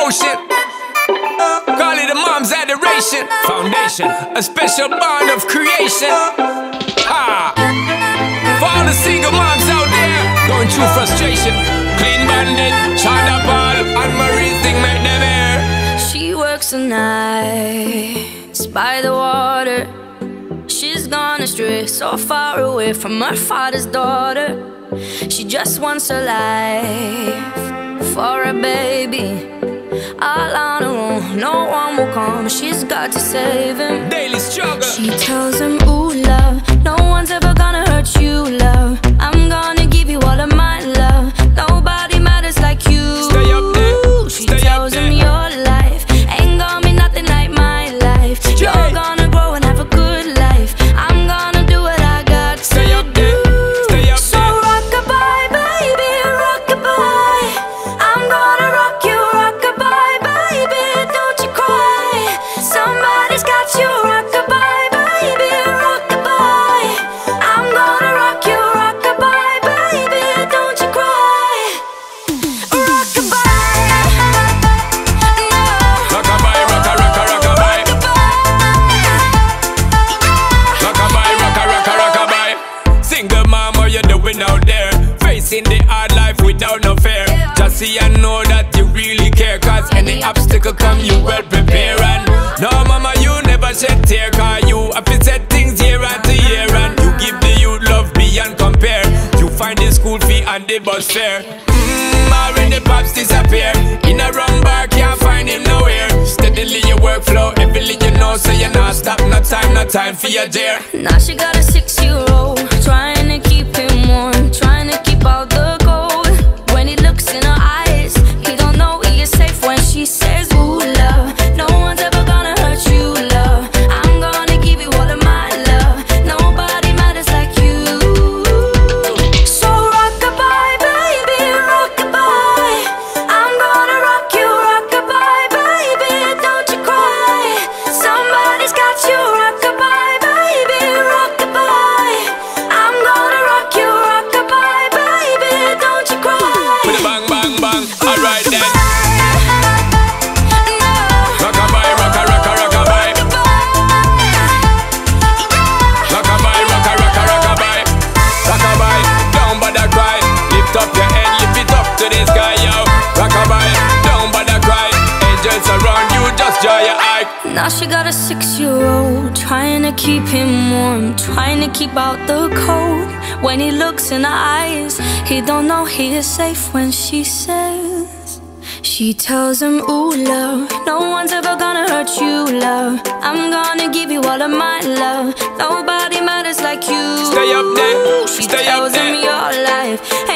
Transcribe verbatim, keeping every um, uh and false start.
emotion. Call it a mom's adoration. Foundation, a special bond of creation. Ha! For all the single moms out there going through frustration. Clean Bandit, China Paul, and Marie thing make them air. She works the nights by the water. She's gone astray, so far away from her father's daughter. She just wants a life for a baby. All on her own, no one will come. She's got to save him. Daily struggle. She tells him, ooh, love, no one's ever gonna hurt you, love. I'm gonna give you all of my love. Nobody matters like you. Stay up there. She Stay tells up him there. your life ain't gonna be nothing like my life. You're Yeah. gonna grow and have a good life. I'm gonna do what I got Stay to up there. do. Stay up So there. rock-a-bye, baby, rock-a-bye. I'm gonna rock you, rock-a-bye, baby, don't you cry. Somebody's got you, rock-a-bye, baby, rock-a-bye. I'm gonna rock you, rock-a-bye, baby, don't you cry. Rock-a-bye, no. Rock-a-bye, rocka, rocka, rock-a-bye. Rock-a-bye, rocka, rocka, rock-a-bye. Single mom, what you doing out there? Facing the hard life without no fear. Just see and know that you really care. Cause any obstacle come, you well prepare. And no mama, you never shed tear. Cause you have to set things year after year. And you give the youth love beyond compare. You find the school fee and the bus fare. Mmm, already pops disappear. In a wrong bar, can't find him nowhere. Steadily your workflow, everything you know. So you not stop, no time, no time for your dear. Now she got a six-year-old, trying to keep him warm, trying to keep out the cold. When he looks in her eyes, he don't know he is safe when she says, ooh, love, no one's ever gonna hurt you, love. I'm gonna give you all of my love. Nobody matters like you. So rock-a-bye, baby, rock-a-bye. I'm gonna rock you, rock-a-bye, baby, don't you cry. Somebody's got you, rock-a-bye, baby, rock-a-bye. I'm gonna rock you, rock-a-bye, baby, don't you cry. With a bang, bang, bang. Alright then. No. Rock-a-bye, rocka, rocka, rock-a-bye. Rock-a-bye, rocka, rocka, rock-a-bye. Rock-a-bye, don't bother cry. Lift up your head, lift it up to the sky, yo. Rock-a-bye, don't bother cry. Angels around you, just dry your eye. Now she got a six-year-old, trying to keep him warm, trying to keep out the cold. When he looks in her eyes, he don't know he is safe when she says. She tells him, ooh, love, no one's ever gonna hurt you, love. I'm gonna give you all of my love. Nobody matters like you. Stay up there, She stay up tells there. him your life